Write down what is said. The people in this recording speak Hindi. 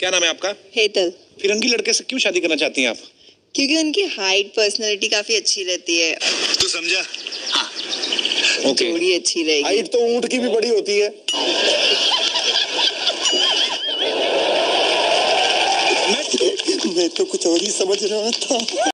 क्या नाम है आपका? हेतल। फिरंगी लड़के से क्यों शादी करना चाहती हैं आप? क्योंकि उनकी हाइट पर्सनालिटी काफी अच्छी रहती है। तू समझा? हाँ। ओके। जोड़ी अच्छी रहेगी। हाइट तो ऊंट की भी बड़ी होती है। मैं तो कुछ और ही समझ रहा था।